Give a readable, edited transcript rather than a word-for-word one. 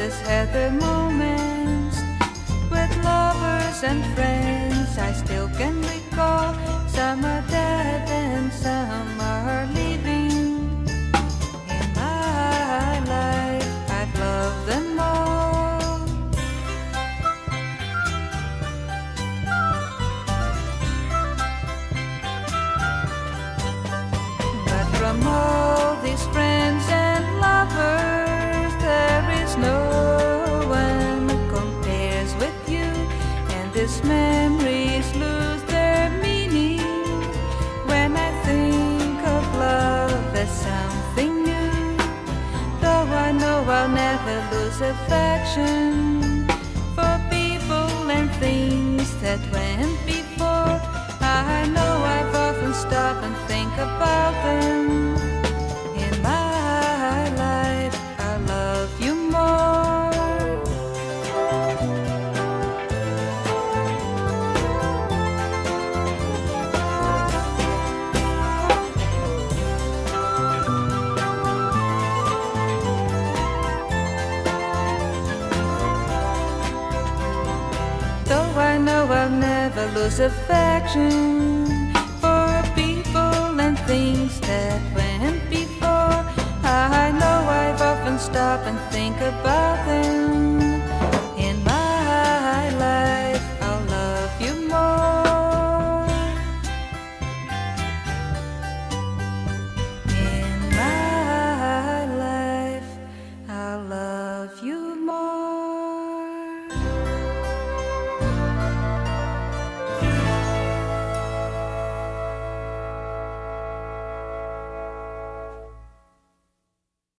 has had their moments with lovers and friends. I still can recall some are dead and some are living. In my life, I've loved them all. But from all these friends and lovers, there is no one who compares with you, and these memories lose their meaning when I think of love as something new. Though I know I'll never lose affection for people and things that went before, I know I've often stopped and think about them. In my life, I love you more. Though I know I'll never lose affection for people and things that went before, I know I've often stopped and think about them. In my life, I'll love you more. In my life, I'll love you